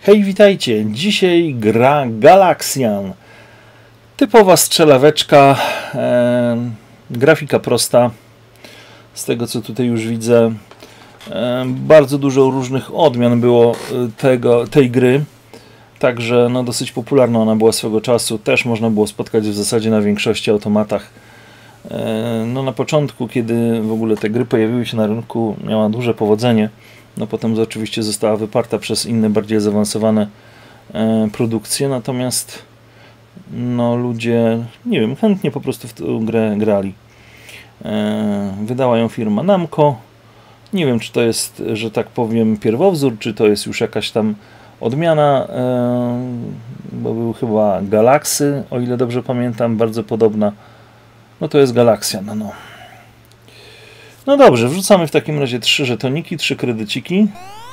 Hej, witajcie! Dzisiaj gra Galaxian. Typowa strzelaweczka, grafika prosta. Z tego co tutaj już widzę, bardzo dużo różnych odmian było tej gry. Także no, dosyć popularna ona była swego czasu. Też można było spotkać w zasadzie na większości automatach. No, na początku, kiedy w ogóle te gry pojawiły się na rynku, miała duże powodzenie. No potem oczywiście została wyparta przez inne, bardziej zaawansowane produkcje, natomiast no ludzie, nie wiem, chętnie po prostu w tę grę grali. Wydała ją firma Namco. Nie wiem, czy to jest, że tak powiem, pierwowzór, czy to jest już jakaś tam odmiana, bo był chyba Galaxy, o ile dobrze pamiętam, bardzo podobna. No to jest Galaxian, no. No dobrze, wrzucamy w takim razie 3 żetoniki, 3 kredyciki.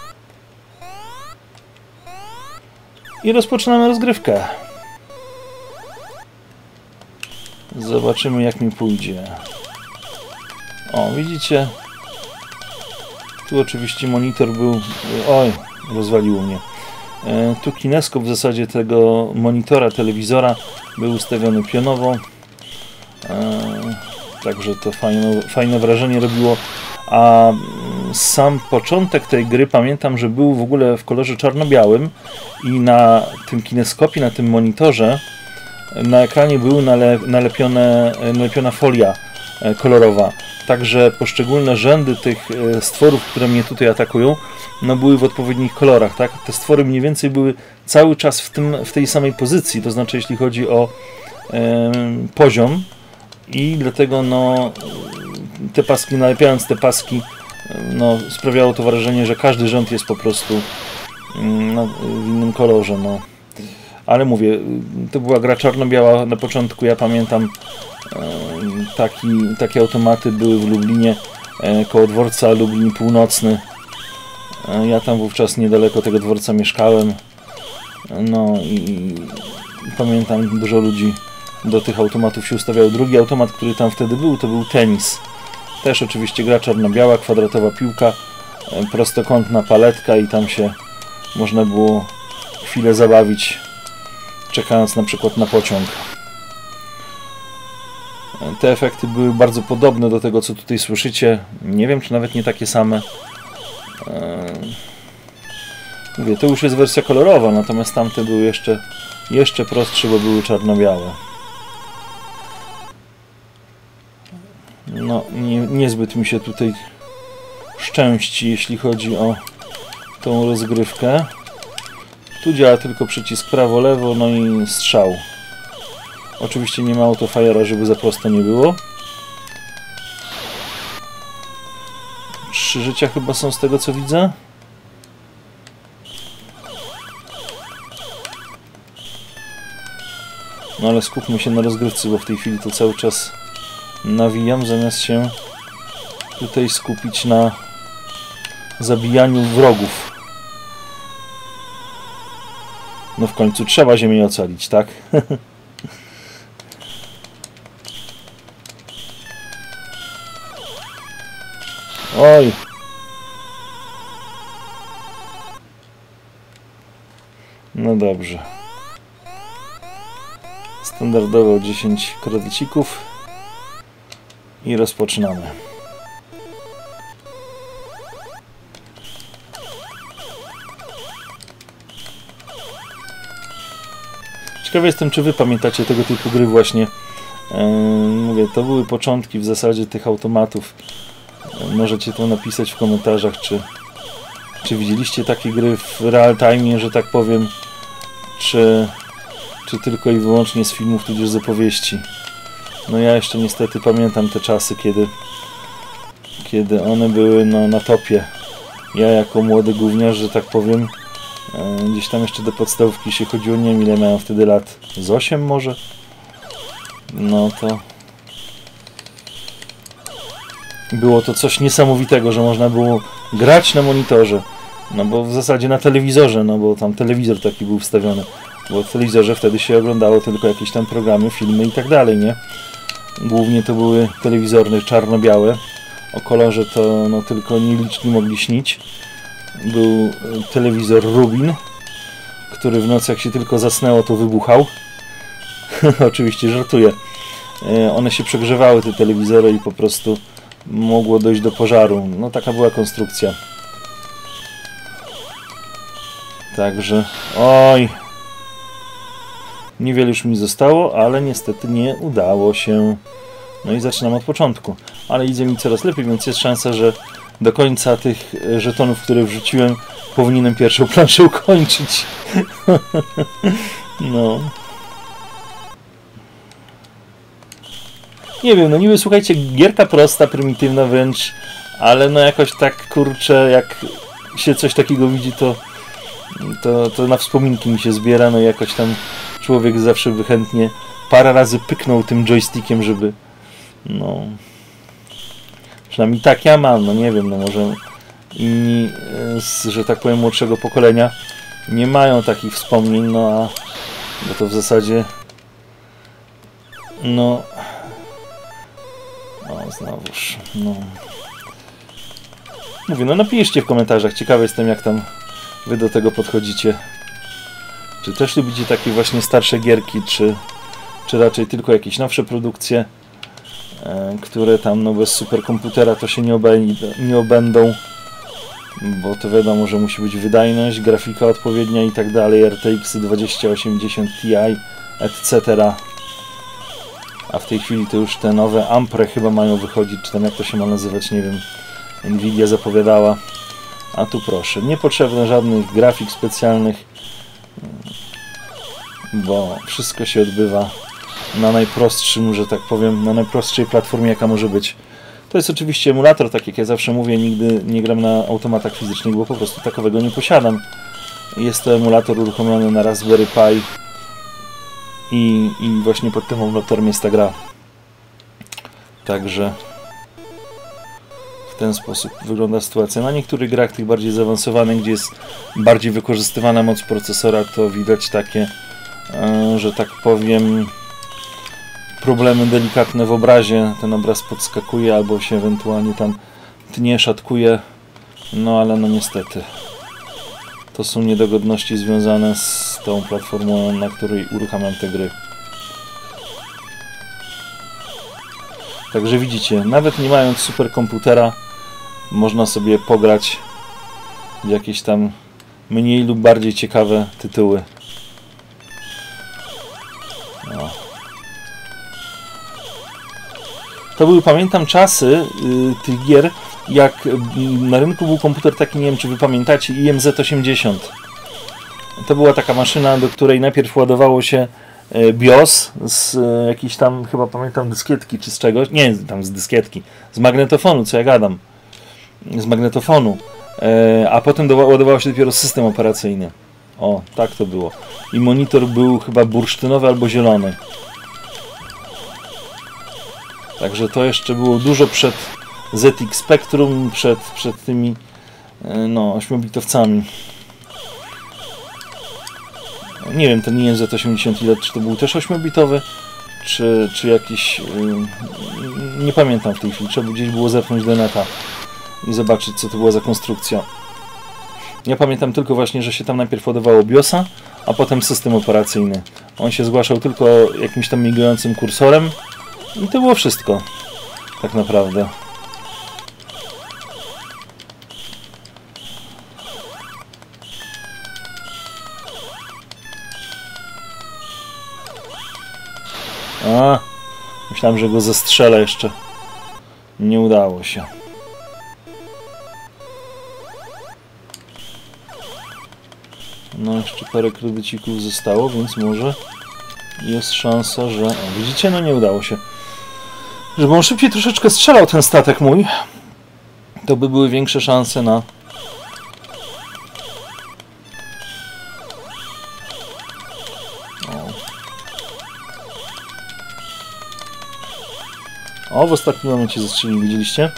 I rozpoczynamy rozgrywkę. Zobaczymy, jak mi pójdzie. O, widzicie? Tu oczywiście monitor był... Oj, rozwaliło mnie. Tu kineskop w zasadzie tego monitora, telewizora był ustawiony pionowo. Także to fajne wrażenie robiło. A sam początek tej gry pamiętam, że był w ogóle w kolorze czarno-białym i na tym kineskopie, na tym monitorze na ekranie była nalepiona folia kolorowa. Także poszczególne rzędy tych stworów, które mnie tutaj atakują, no były w odpowiednich kolorach, tak? Te stwory mniej więcej były cały czas w tej samej pozycji, to znaczy jeśli chodzi o poziom. I dlatego no, te paski, nalepiając te paski, no, sprawiało to wrażenie, że każdy rząd jest po prostu no, w innym kolorze. No. Ale mówię, to była gra czarno-biała na początku, ja pamiętam, takie automaty były w Lublinie, koło dworca Lublin Północny. Ja tam wówczas niedaleko tego dworca mieszkałem. No i pamiętam, dużo ludzi do tych automatów się ustawiał. Drugi automat, który tam wtedy był, to był tenis. Też oczywiście gra czarno-biała, kwadratowa piłka, prostokątna paletka i tam się można było chwilę zabawić, czekając na przykład na pociąg. Te efekty były bardzo podobne do tego, co tutaj słyszycie. Nie wiem, czy nawet nie takie same. Mówię, to już jest wersja kolorowa, natomiast tamte były jeszcze prostsze, bo były czarno-białe. No, niezbyt mi się tutaj szczęści, jeśli chodzi o tą rozgrywkę. Tu działa tylko przycisk prawo-lewo, no i strzał. Oczywiście nie ma autofajera, żeby za prosto nie było. 3 życia chyba są z tego, co widzę. No ale skupmy się na rozgrywce, bo w tej chwili to cały czas nawijam, zamiast się tutaj skupić na zabijaniu wrogów. No w końcu trzeba ziemię ocalić, tak? Oj! No dobrze. Standardowo 10 kredycików. I rozpoczynamy. Ciekawy jestem, czy wy pamiętacie tego typu gry właśnie. Mówię, to były początki w zasadzie tych automatów. Możecie to napisać w komentarzach, czy widzieliście takie gry w real time, że tak powiem, czy tylko i wyłącznie z filmów, tudzież z opowieści. No ja jeszcze niestety pamiętam te czasy, kiedy one były no, na topie. Ja jako młody gówniarz, że tak powiem, gdzieś tam jeszcze do podstawówki się chodziło, nie wiem ile miałem wtedy lat, z 8 może? No to... Było to coś niesamowitego, że można było grać na monitorze. No bo w zasadzie na telewizorze, no bo tam telewizor taki był wstawiony. Bo w telewizorze wtedy się oglądało tylko jakieś tam programy, filmy i tak dalej, nie? Głównie to były telewizory czarno-białe. O kolorze to no, tylko nieliczni mogli śnić. Był telewizor Rubin. który w nocy jak się tylko zasnęło, to wybuchał. Oczywiście żartuję. One się przegrzewały, te telewizory, i po prostu mogło dojść do pożaru. No taka była konstrukcja. Także, oj, niewiele już mi zostało, ale niestety nie udało się. No i zaczynam od początku. Ale idzie mi coraz lepiej, więc jest szansa, że do końca tych żetonów, które wrzuciłem, powinienem pierwszą planszę ukończyć. No. Nie wiem, no niby, słuchajcie, gierka prosta, prymitywna wręcz, ale no jakoś tak, kurczę, jak się coś takiego widzi, to na wspominki mi się zbiera, no i jakoś tam człowiek zawsze by chętnie parę razy pyknął tym joystickiem, żeby, no, przynajmniej tak ja mam, no nie wiem, no może inni, że tak powiem, młodszego pokolenia nie mają takich wspomnień, no a bo to w zasadzie, no znowuż, no. Mówię, no napiszcie w komentarzach, ciekawy jestem, jak tam wy do tego podchodzicie. Czy też lubicie takie właśnie starsze gierki, czy raczej tylko jakieś nowsze produkcje, które tam no bez superkomputera to się nie obędą, bo to wiadomo, że musi być wydajność, grafika odpowiednia i tak dalej, RTX 2080 Ti, etc. A w tej chwili to już te nowe Ampre chyba mają wychodzić, czy tam jak to się ma nazywać, nie wiem. Nvidia zapowiadała. A tu proszę, niepotrzebne żadnych grafik specjalnych, bo wszystko się odbywa na najprostszym, że tak powiem, na najprostszej platformie, jaka może być. To jest oczywiście emulator, tak jak ja zawsze mówię, nigdy nie gram na automatach fizycznych, bo po prostu takowego nie posiadam. Jest to emulator uruchomiony na Raspberry Pi i właśnie pod tym emulatorem jest ta gra. Także w ten sposób wygląda sytuacja. Na niektórych grach, tych bardziej zaawansowanych, gdzie jest bardziej wykorzystywana moc procesora, to widać takie, że tak powiem, problemy delikatne w obrazie. Ten obraz podskakuje albo się ewentualnie tam tnie, szatkuje. No ale no niestety. To są niedogodności związane z tą platformą, na której uruchamiam te gry. Także widzicie, nawet nie mając superkomputera, można sobie pograć w jakieś tam mniej lub bardziej ciekawe tytuły. No. To były, pamiętam, czasy tych gier, jak na rynku był komputer taki, nie wiem czy wy pamiętacie, IMZ-80. To była taka maszyna, do której najpierw ładowało się BIOS z jakiejś tam, chyba pamiętam, dyskietki czy z czegoś, nie tam z dyskietki, z magnetofonu, co ja gadam, z magnetofonu, a potem ładowało się dopiero system operacyjny. O, tak to było. I monitor był chyba bursztynowy albo zielony. Także to jeszcze było dużo przed ZX Spectrum, przed tymi no 8-bitowcami. Nie wiem, ten IMZ-80 ile, czy to był też 8-bitowy, czy jakiś, nie pamiętam w tej chwili, trzeba gdzieś było zepchnąć do neta i zobaczyć, co to była za konstrukcja. Ja pamiętam tylko właśnie, że się tam najpierw ładowało BIOSa, a potem system operacyjny. On się zgłaszał tylko jakimś tam migającym kursorem i to było wszystko, tak naprawdę. A, myślałem, że go zestrzelę jeszcze. Nie udało się. No, jeszcze parę kredycików zostało, więc może jest szansa, że... O, widzicie? No nie udało się. Żeby on szybciej troszeczkę strzelał, ten statek mój, to by były większe szanse na... O, w ostatnim momencie zestrzelił, widzieliście?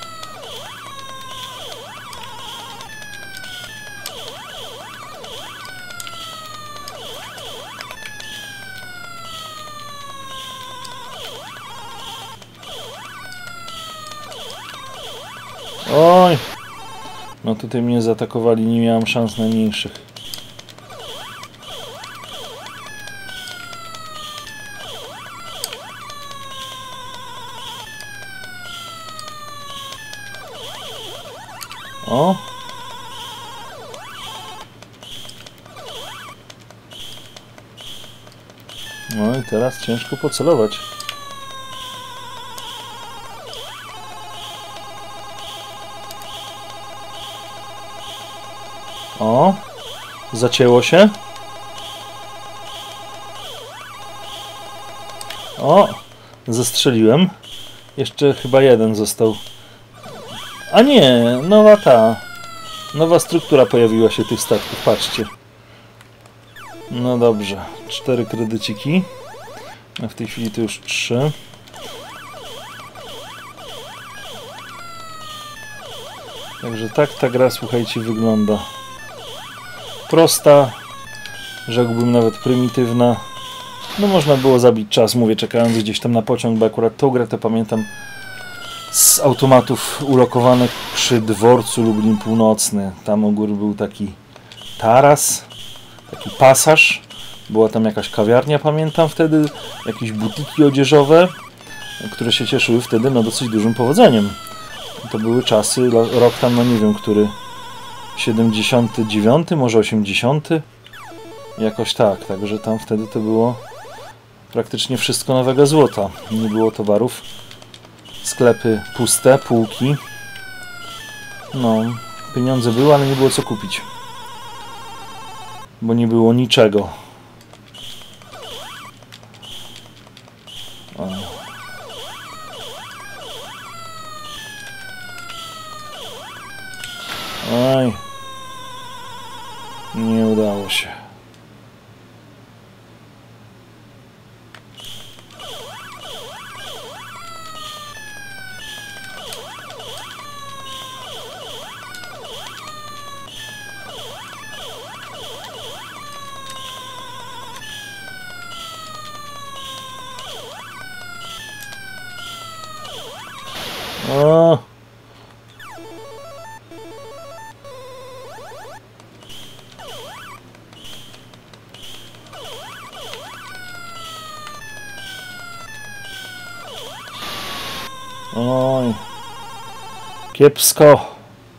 Oj! No tutaj mnie zaatakowali, nie miałem szans najmniejszych. O! No i teraz ciężko pocelować. O! Zacięło się. O! Zestrzeliłem. Jeszcze chyba jeden został. A nie! Nowa struktura pojawiła się tych statków. Patrzcie. No dobrze. 4 kredyciki. A w tej chwili to już 3. Także tak ta gra, słuchajcie, wygląda. Prosta. Rzekłbym nawet prymitywna. No można było zabić czas, mówię, czekając gdzieś tam na pociąg, bo akurat tą grę to pamiętam z automatów ulokowanych przy dworcu Lublin Północny. Tam u góry był taki taras, taki pasaż. Była tam jakaś kawiarnia, pamiętam wtedy, jakieś butiki odzieżowe, które się cieszyły wtedy no dosyć dużym powodzeniem. To były czasy, rok tam, no nie wiem, który, 79, może 80, jakoś tak, także tam wtedy to było praktycznie wszystko nowego złota. Nie było towarów, sklepy puste, półki. No, pieniądze były, ale nie było co kupić, bo nie było niczego. Oj, nie udało się. O! Oj, kiepsko.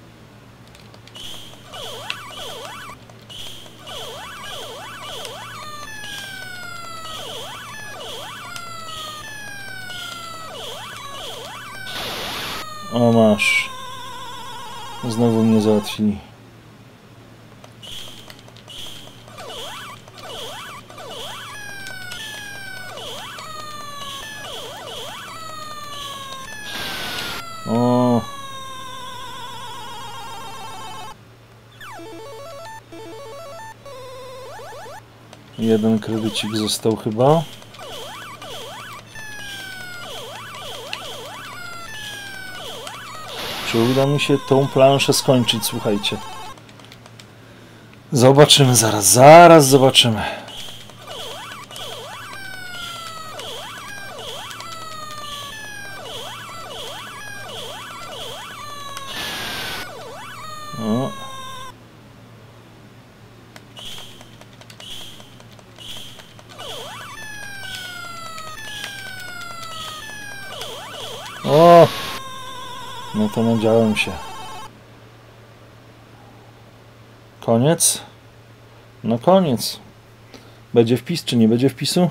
O, masz. Znowu mnie załatwili. O. Jeden kredycik został chyba. Czy uda mi się tą planszę skończyć, słuchajcie. Zobaczymy zaraz zobaczymy. O. O! No to nadziałem się. Koniec? No koniec. Będzie wpis, czy nie będzie wpisu?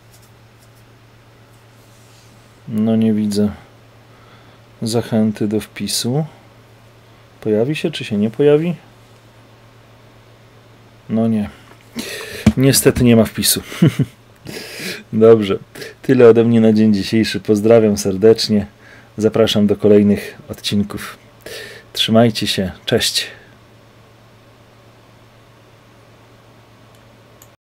No nie widzę zachęty do wpisu. Pojawi się, czy się nie pojawi? No nie. Niestety nie ma wpisu. Dobrze. Tyle ode mnie na dzień dzisiejszy. Pozdrawiam serdecznie. Zapraszam do kolejnych odcinków. Trzymajcie się. Cześć.